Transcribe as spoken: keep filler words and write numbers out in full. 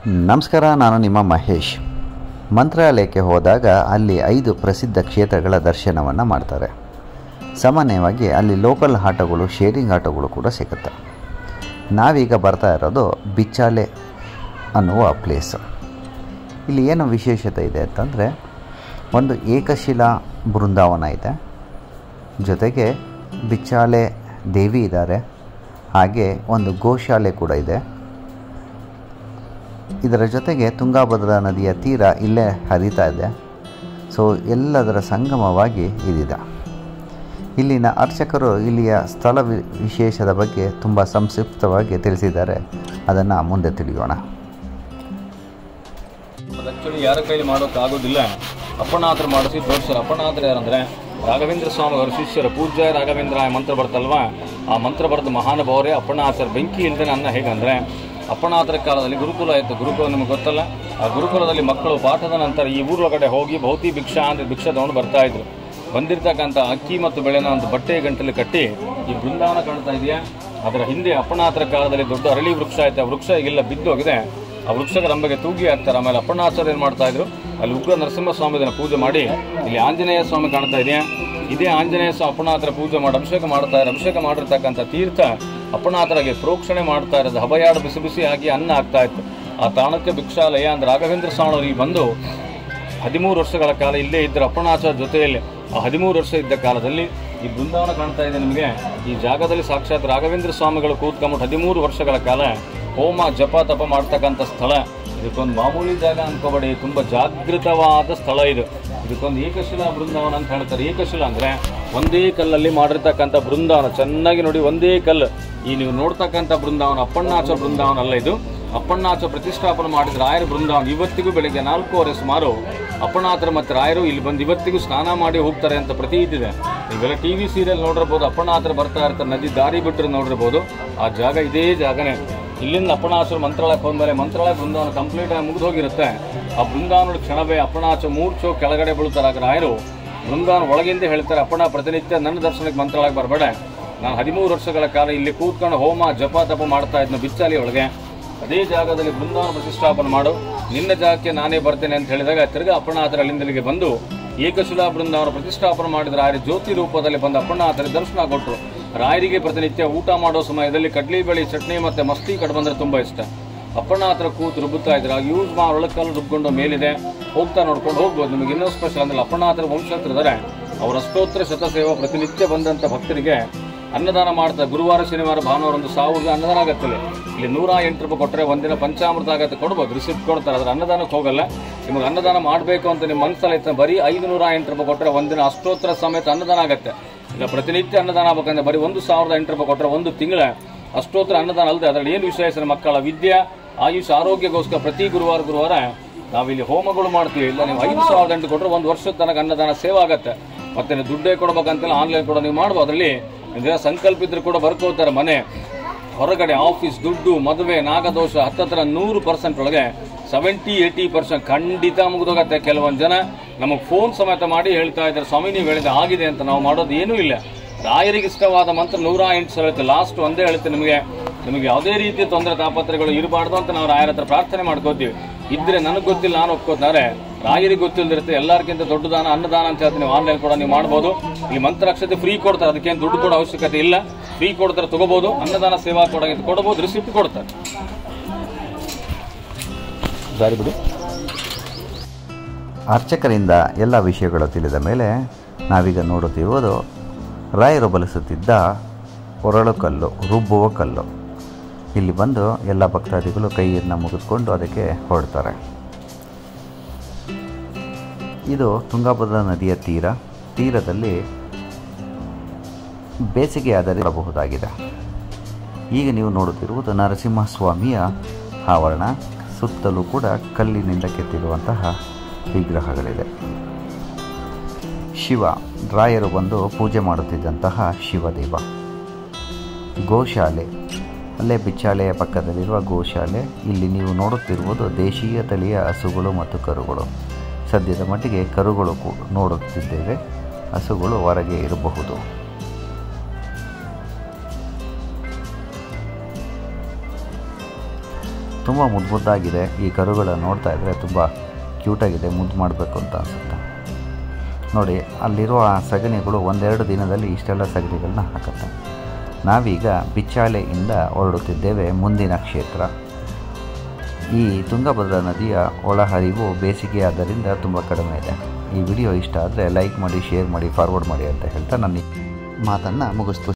ನಮಸ್ಕಾರ, ನಾನು ನಿಮ್ಮ ಮಹೇಶ್. ಮಂತ್ರಾಲಯಕ್ಕೆ ಹೋದಾಗ ಅಲ್ಲಿ ಐದು ಪ್ರಸಿದ್ಧ ಕ್ಷೇತ್ರಗಳ ದರ್ಶನವನ್ನು ಮಾಡ್ತಾರೆ. ಸಾಮಾನ್ಯವಾಗಿ ಅಲ್ಲಿ ಲೋಕಲ್ ಆಟೋಗಳು, ಶೇರಿಂಗ್ ಆಟೋಗಳು ಕೂಡ ಸಿಗುತ್ತೆ. ನಾವೀಗ ಬರ್ತಾ ಇರೋದು ಬಿಚ್ಚಾಲೆ ಅನ್ನುವ ಪ್ಲೇಸು. ಇಲ್ಲಿ ಏನು ವಿಶೇಷತೆ ಇದೆ ಅಂತಂದರೆ, ಒಂದು ಏಕಶಿಲಾ ಬೃಂದಾವನ ಇದೆ, ಜೊತೆಗೆ ಬಿಚ್ಚಾಲೆ ದೇವಿ ಇದ್ದಾರೆ, ಹಾಗೆ ಒಂದು ಗೋಶಾಲೆ ಕೂಡ ಇದೆ. ಇದರ ಜೊತೆಗೆ ತುಂಗಾಭದ್ರಾ ನದಿಯ ತೀರ ಇಲ್ಲೇ ಹರಿತಾ ಇದೆ. ಸೊ ಎಲ್ಲದರ ಸಂಗಮವಾಗಿ ಇದಿದೆ. ಇಲ್ಲಿನ ಅರ್ಚಕರು ಇಲ್ಲಿಯ ಸ್ಥಳ ವಿಶೇಷದ ಬಗ್ಗೆ ತುಂಬ ಸಂಕ್ಷಿಪ್ತವಾಗಿ ತಿಳಿಸಿದ್ದಾರೆ. ಅದನ್ನು ಮುಂದೆ ತಿಳಿಯೋಣ. ಆ್ಯಕ್ಚುಲಿ ಯಾರ ಕೈಲಿ ಮಾಡೋಕ್ಕಾಗೋದಿಲ್ಲ, ಅಪ್ಪಣಾತ್ರ ಮಾಡಿಸಿ ತೋರಿಸ್ತಾರೆ. ಅಪ್ಪಣಾತ್ರ ಯಾರಂದರೆ ರಾಘವೇಂದ್ರ ಸ್ವಾಮಿ ಅವರ ಶಿಷ್ಯರು. ಪೂಜ್ಯ ರಾಘವೇಂದ್ರ ಮಂತ್ರ ಬರ್ತಲ್ವ, ಆ ಮಂತ್ರ ಬರೆದ ಮಹಾನುಭಾವರೇ ಅಪ್ಪಣಾಚಾರ. ಬೆಂಕಿ ಇಲ್ಲದೆ ನನ್ನ ಹೇಗಂದರೆ, ಅಪ್ಪಣಾತರ ಕಾಲದಲ್ಲಿ ಗುರುಕುಲ ಇತ್ತು. ಗುರುಕುಲ ನಿಮಗೆ ಗೊತ್ತಲ್ಲ, ಆ ಗುರುಕುಲದಲ್ಲಿ ಮಕ್ಕಳು ಪಾಠದ ನಂತರ ಈ ಊರೊಳಗಡೆ ಹೋಗಿ ಭೌತಿ ಭಿಕ್ಷಾ ಅಂದರೆ ಭಿಕ್ಷಾ ತಗೊಂಡು ಬರ್ತಾಯಿದ್ರು. ಬಂದಿರತಕ್ಕಂಥ ಅಕ್ಕಿ ಮತ್ತು ಬೆಳೆನ ಒಂದು ಬಟ್ಟೆ ಗಂಟಲು ಕಟ್ಟಿ ಈ ಬೃಂದಾವನ ಕಾಣ್ತಾ ಇದೆಯಾ, ಅದರ ಹಿಂದೆ ಅಪ್ಪಣಾತರ ಕಾಲದಲ್ಲಿ ದೊಡ್ಡ ಅರಳಿ ವೃಕ್ಷ ಐತೆ. ಆ ವೃಕ್ಷ ಈಗೆಲ್ಲ ಬಿದ್ದೋಗಿದೆ. ಆ ವೃಕ್ಷದ ರಂಬೆಗೆ ತೂಗಿ ಹಾಕ್ತಾರೆ. ಆಮೇಲೆ ಅಪ್ಪಣಾಚಾರ್ಯ ಏನು ಮಾಡ್ತಾಯಿದ್ರು, ಅಲ್ಲಿ ಉಗ್ರ ನರಸಿಂಹಸ್ವಾಮಿ ಇದನ್ನು ಪೂಜೆ ಮಾಡಿ, ಇಲ್ಲಿ ಆಂಜನೇಯ ಸ್ವಾಮಿ ಕಾಣ್ತಾ ಇದೆಯಾ, ಇದೇ ಆಂಜನೇಯ ಸ್ವಾಮಿ ಅಪ್ಪಣಾತರ ಪೂಜೆ ಮಾಡಿ ಅಭಿಷೇಕ ಮಾಡ್ತಾ ಇದ್ದಾರೆ. ಅಭಿಷೇಕ ಮಾಡಿರ್ತಕ್ಕಂಥ ತೀರ್ಥ ಅಪ್ಪಣಾತರಾಗಿ ಪ್ರೋಕ್ಷಣೆ ಮಾಡ್ತಾ ಇರೋದು. ಹಬಯಾಡು ಬಿಸಿ ಬಿಸಿ ಹಾಕಿ ಅನ್ನ ಆಗ್ತಾ ಇತ್ತು. ಆ ತಾಣಕ್ಕೆ ಭಿಕ್ಷಾಲಯ ಅಂದರೆ ರಾಘವೇಂದ್ರ ಸ್ವಾಮಿಯವರಿಗೆ ಬಂದು ಹದಿಮೂರು ವರ್ಷಗಳ ಕಾಲ ಇಲ್ಲೇ ಇದ್ದರು ಅಪ್ಪಣಾಚಾರ ಜೊತೆಯಲ್ಲಿ. ಆ ಹದಿಮೂರು ವರ್ಷ ಇದ್ದ ಕಾಲದಲ್ಲಿ ಈ ಬೃಂದಾವನ ಕಾಣ್ತಾ ಇದೆ ನಿಮಗೆ. ಈ ಜಾಗದಲ್ಲಿ ಸಾಕ್ಷಾತ್ ರಾಘವೇಂದ್ರ ಸ್ವಾಮಿಗಳು ಕೂತ್ಕೊಂಬಿಟ್ಟು ಹದಿಮೂರು ವರ್ಷಗಳ ಕಾಲ ಹೋಮ ಜಪ ತಪ ಮಾಡ್ತಕ್ಕಂಥ ಸ್ಥಳ. ಇದಕ್ಕೊಂದು ಮಾಮೂಲಿ ಜಾಗ ಅನ್ಕೋಬೇಡಿ, ತುಂಬ ಜಾಗೃತವಾದ ಸ್ಥಳ ಇದು. ಇದಕ್ಕೊಂದು ಏಕಶಿಲಾ ಬೃಂದಾವನ ಅಂತ ಹೇಳ್ತಾರೆ. ಏಕಶಿಲಾ ಅಂದರೆ ಒಂದೇ ಕಲ್ಲಲ್ಲಿ ಮಾಡಿರ್ತಕ್ಕಂಥ ಬೃಂದಾವನ. ಚೆನ್ನಾಗಿ ನೋಡಿ, ಒಂದೇ ಕಲ್ಲು. ಈ ನೀವು ನೋಡ್ತಕ್ಕಂಥ ಬೃಂದಾವನ ಅಪ್ಪಣ್ಣಾಚ ಬೃಂದಾವನ ಅಲ್ಲ, ಇದು ಅಪ್ಪಣ್ಣಾಚ ಪ್ರತಿಷ್ಠಾಪನೆ ಮಾಡಿದ ರಾಯರ ಬೃಂದಾವನ. ಇವತ್ತಿಗೂ ಬೆಳಗ್ಗೆ ನಾಲ್ಕೂವರೆ ಸುಮಾರು ಅಪ್ಪಣ್ಣಾಚರ ಮತ್ತು ರಾಯರು ಇಲ್ಲಿ ಬಂದು ಇವತ್ತಿಗೂ ಸ್ನಾನ ಮಾಡಿ ಹೋಗ್ತಾರೆ ಅಂತ ಪ್ರತೀತಿ ಇದೆ. ನೀವೆಲ್ಲ ಟಿ ವಿ ಸೀರಿಯಲ್ ನೋಡಿರ್ಬೋದು, ಅಪ್ಪಣ್ಣಾಚರ ಬರ್ತಾ ಇರ್ತಾರೆ, ನದಿ ದಾರಿ ಬಿಟ್ಟರೆ ನೋಡಿರ್ಬೋದು. ಆ ಜಾಗ ಇದೇ ಜಾಗನೇ. ಇಲ್ಲಿಂದ ಅಪ್ಪಣಾಚರ ಮಂತ್ರಾಲಯಕ್ಕೆ ಹೋದ್ಮೇಲೆ ಮಂತ್ರಾಲಯ ಬೃಂದಾವನ ಕಂಪ್ಲೀಟ್ ಆಗಿ ಮುಗಿದು ಹೋಗಿರುತ್ತೆ. ಆ ಬೃಂದಾವನದ ಕ್ಷಣವೇ ಅಪ್ಪಣಾಚ ಮೂರ್ಛೋ ಕೆಳಗಡೆ ಬೀಳ್ತಾರೆ. ರಾಯರು ಬೃಂದಾವನ ಒಳಗಿಂದ ಹೇಳ್ತಾರೆ, ಅಪ್ಪಣ ಪ್ರತಿನಿತ್ಯ ನನ್ನ ದರ್ಶನಕ್ಕೆ ಮಂತ್ರಾಲಯಕ್ಕೆ ಬರಬೇಡ. ನಾನು ಹದಿಮೂರು ವರ್ಷಗಳ ಕಾಲ ಇಲ್ಲಿ ಕೂತ್ಕೊಂಡು ಹೋಮ ಜಪ ತಪ ಮಾಡ್ತಾ ಇದ್ನ ಬಿಚ್ಚಾಲಿ ಒಳಗೆ. ಅದೇ ಜಾಗದಲ್ಲಿ ಬೃಂದಾವನ ಪ್ರತಿಷ್ಠಾಪನೆ ಮಾಡು, ನಿನ್ನ ಜಾಗಕ್ಕೆ ನಾನೇ ಬರ್ತೇನೆ ಅಂತ ಹೇಳಿದಾಗ ತಿರ್ಗಾ ಅಪ್ಪಣಾಚರ ಅಲ್ಲಿಂದಲಿಗೆ ಬಂದು ಏಕಶಿಲಾ ಬೃಂದಾವನ ಪ್ರತಿಷ್ಠಾಪನೆ ಮಾಡಿದ ರಾಯರು ಜ್ಯೋತಿ ರೂಪದಲ್ಲಿ ಬಂದು ಅಪ್ಪಣ್ಣಾಚರ ದರ್ಶನ ಕೊಟ್ಟರು. ರಾಯರಿಗೆ ಪ್ರತಿನಿತ್ಯ ಊಟ ಮಾಡೋ ಸಮಯದಲ್ಲಿ ಕಡ್ಲಿ ಬೇಳೆ ಚಟ್ನಿ ಮತ್ತು ಮಸ್ತಿ ಕಟ್ ಬಂದರೆ ತುಂಬ ಇಷ್ಟ. ಅಪ್ಪಣ್ಣಾಚರ ಕೂತು ರುಬ್ಬುತ್ತಾ ಇದ್ರೆ ಆ ಯೂಸ್ ಮಾ ಒಳಕಲ್ಲು ರುಬ್ಕೊಂಡು ಮೇಲಿದೆ, ಹೋಗ್ತಾ ನೋಡ್ಕೊಂಡು ಹೋಗ್ಬೋದು. ನಿಮಗೆ ಇನ್ನೂ ಸ್ಪೆಷಲ್ ಅಂದರೆ ಅಪ್ಪಣ್ಣಾಚರ ವಂಶಸ್ಥರಿದ್ದಾರೆ, ಅವರ ಅಷ್ಟೋತ್ತರ ಶತಸೇವ ಪ್ರತಿನಿತ್ಯ ಬಂದಂಥ ಭಕ್ತರಿಗೆ ಅನ್ನದಾನ ಮಾಡ್ತಾರೆ. ಗುರುವಾರ ಶನಿವಾರ ಭಾನುವಾರ ಒಂದು ಸಾವಿರದ ಅನ್ನದಾನ ಆಗತ್ತಿಲ್ಲ. ಇಲ್ಲಿ ನೂರ ಎಂಟು ರೂಪಾಯಿ ಕೊಟ್ಟರೆ ಒಂದಿನ ಪಂಚಾಮೃತ ಆಗತ್ತೆ, ಕೊಡ್ಬೋದು, ರಿಸಿಪ್ಟ್ ಕೊಡ್ತಾರೆ. ಅದರ ಅನ್ನದಾನಕ್ಕೆ ಹೋಗಲ್ಲ. ನಿಮಗೆ ಅನ್ನದಾನ ಮಾಡಬೇಕು ಅಂತ ನಿಮ್ಮ ಮನಸ್ಸಲ್ಲಿ ಇತ್ತು, ಬರೀ ಐದು ನೂರ ಎಂಟು ರೂಪಾಯಿ ಕೊಟ್ಟರೆ ಒಂದಿನ ಅಷ್ಟೋತ್ತರ ಸಮೇತ ಅನ್ನದಾನ ಆಗುತ್ತೆ. ಇಲ್ಲ ಪ್ರತಿನಿತ್ಯ ಅನ್ನದಾನ ಆಗಬೇಕಂದ್ರೆ ಬರೀ ಒಂದು ಸಾವಿರದ ಎಂಟು ರೂಪಾಯಿ ಕೊಟ್ಟರೆ ಒಂದು ತಿಂಗಳ ಅಷ್ಟೋತ್ತರ ಅನ್ನದಾನ ಅಲ್ಲದೆ. ಅದರಲ್ಲಿ ಏನು ವಿಶೇಷ, ಮಕ್ಕಳ ವಿದ್ಯೆ ಆಯುಷ್ ಆರೋಗ್ಯಕ್ಕೋಸ್ಕರ ಪ್ರತಿ ಗುರುವಾರ ಗುರುವಾರ ನಾವಿಲ್ಲಿ ಹೋಮಗಳು ಮಾಡ್ತೀವಿ. ಇಲ್ಲ ನೀವು ಐದು ಸಾವಿರದ ಎಂಟು ಕೊಟ್ಟರೆ ಒಂದು ವರ್ಷದ ತನಕ ಅನ್ನದಾನ ಸೇವೆ ಆಗುತ್ತೆ. ಮತ್ತೆ ನೀವು ದುಡ್ಡೇ ಕೊಡ್ಬೇಕಂತೆಲ್ಲ ಆನ್ಲೈನ್ ಕೂಡ ನೀವು ಮಾಡ್ಬೋದು. ಅದರಲ್ಲಿ ನಿಮಗೆ ಸಂಕಲ್ಪ ಇದ್ರೆ ಕೂಡ ಬರ್ಕೋತಾರೆ. ಮನೆ ಹೊರಗಡೆ ಆಫೀಸ್ ದುಡ್ಡು ಮದುವೆ ನಾಗದೋಷ ಹತ್ತತ್ರ ನೂರು ಪರ್ಸೆಂಟ್ ಒಳಗೆ ಸೆವೆಂಟಿ ಏಯ್ಟಿ ಪರ್ಸೆಂಟ್ ಖಂಡಿತ ಮುಗಿದೋಗತ್ತೆ. ಕೆಲವೊಂದು ಜನ ನಮಗೆ ಫೋನ್ ಸಮೇತ ಮಾಡಿ ಹೇಳ್ತಾ ಇದ್ದಾರೆ, ಸ್ವಾಮಿ ನೀವು ಹೇಳಿದ ಆಗಿದೆ ಅಂತ. ನಾವು ಮಾಡೋದು ಏನೂ ಇಲ್ಲ. ರಾಯರಿಗೆ ಇಷ್ಟವಾದ ಮಂತ್ರ ನೂರ ಎಂಟು ಸಲ ಹೇಳ್ತೀವಿ. ಲಾಸ್ಟ್ ಒಂದೇ ಹೇಳ್ತೀವಿ, ನಿಮಗೆ ನಿಮಗೆ ಯಾವುದೇ ರೀತಿಯ ತೊಂದರೆ ತಾಪತ್ರಗಳು ಇರಬಾರ್ದು ಅಂತ ನಾವು ರಾಯರ ಹತ್ರ ಪ್ರಾರ್ಥನೆ ಮಾಡ್ಕೋತೀವಿ. ಇದ್ರೆ ನನಗೆ ಗೊತ್ತಿಲ್ಲ, ನಾನು ಒಪ್ಕೋತಾರೆ, ರಾಯರಿಗೆ ಗೊತ್ತಿಲ್ಲದಿರುತ್ತೆ. ಎಲ್ಲರಿಗಿಂತ ದೊಡ್ಡ ದಾನ ಅನ್ನದಾನ ಅಂತ ಹೇಳ್ತೀನಿ. ನೀವು ಆನ್ಲೈನ್ ಕೂಡ ನೀವು ಮಾಡ್ಬೋದು. ಇಲ್ಲಿ ಮಂತ್ರಾಕ್ಷತೆ ಫ್ರೀ ಕೊಡ್ತಾರೆ, ಅದಕ್ಕೇನು ದುಡ್ಡು ಕೊಡೋ ಅವಶ್ಯಕತೆ ಇಲ್ಲ. ಫ್ರೀ ಕೊಡ್ತಾರೆ, ತಗೋಬಹುದು. ಅನ್ನದಾನ ಸೇವಾ ಕೊಡ ಕೊಡಬಹುದು, ರಿಸಿಪ್ಟ್ ಕೊಡ್ತಾರೆ. ದಾರಿ ಬಿಡಿ. ಅರ್ಚಕರಿಂದ ಎಲ್ಲ ವಿಷಯಗಳು ತಿಳಿದ ಮೇಲೆ ನಾವೀಗ ನೋಡುತ್ತಿರುವುದು ರಾಯರು ಬಳಸುತ್ತಿದ್ದ ಒರಳು ಕಲ್ಲು, ರುಬ್ಬುವ ಕಲ್ಲು. ಇಲ್ಲಿ ಬಂದು ಎಲ್ಲ ಭಕ್ತಾದಿಗಳು ಕೈಯನ್ನು ಮುಗಿದುಕೊಂಡು ಅದಕ್ಕೆ ಹೊರಡ್ತಾರೆ. ಇದು ತುಂಗಾಭದ್ರಾ ನದಿಯ ತೀರ. ತೀರದಲ್ಲಿ ಬೇಸಿಗೆ ಆದರೆ ಬರಬಹುದಾಗಿದೆ. ಈಗ ನೀವು ನೋಡುತ್ತಿರುವುದು ನರಸಿಂಹಸ್ವಾಮಿಯ ಆವರಣ. ಸುತ್ತಲೂ ಕೂಡ ಕಲ್ಲಿನಿಂದ ಕೆತ್ತಿರುವಂತಹ ವಿಗ್ರಹಗಳಿದೆ. ಶಿವ, ರಾಯರು ಬಂದು ಪೂಜೆ ಮಾಡುತ್ತಿದ್ದಂತಹ ಶಿವದೇವ. ಗೋಶಾಲೆ, ಅಲ್ಲೇ ಬಿಚ್ಚಾಲೆಯ ಪಕ್ಕದಲ್ಲಿರುವ ಗೋಶಾಲೆ. ಇಲ್ಲಿ ನೀವು ನೋಡುತ್ತಿರುವುದು ದೇಶೀಯ ತಳಿಯ ಹಸುಗಳು ಮತ್ತು ಕರುಗಳು. ಸದ್ಯದ ಮಟ್ಟಿಗೆ ಕರುಗಳು ನೋಡುತ್ತಿದ್ದೇವೆ, ಹಸುಗಳು ಹೊರಗೆ ಇರಬಹುದು. ತುಂಬ ಮುದ್ದು ಮುದ್ದಾಗಿದೆ. ಈ ಕರುಗಳ ನೋಡ್ತಾ ಇದ್ದರೆ ತುಂಬ ಕ್ಯೂಟಾಗಿದೆ, ಮುದ್ದು ಮಾಡಬೇಕು ಅಂತ ಅನಿಸುತ್ತೆ. ನೋಡಿ, ಅಲ್ಲಿರುವ ಸಗಣಿಗಳು ಒಂದೆರಡು ದಿನದಲ್ಲಿ ಇಷ್ಟೆಲ್ಲ ಸಗಣಿಗಳನ್ನ ಹಾಕುತ್ತೆ. ನಾವೀಗ ಬಿಚ್ಚಾಲೆಯಿಂದ ಹೊರಡುತ್ತಿದ್ದೇವೆ ಮುಂದಿನ ಕ್ಷೇತ್ರ. ಈ ತುಂಗಭದ್ರಾ ನದಿಯ ಒಳಹರಿವು ಬೇಸಿಗೆ ಆದ್ದರಿಂದ ತುಂಬ ಕಡಿಮೆ ಇದೆ. ಈ ವಿಡಿಯೋ ಇಷ್ಟ ಆದರೆ ಲೈಕ್ ಮಾಡಿ, ಶೇರ್ ಮಾಡಿ, ಫಾರ್ವರ್ಡ್ ಮಾಡಿ ಅಂತ ಹೇಳ್ತಾ ನನ್ನ ಮಾತನ್ನು ಮುಗಿಸ್ತು.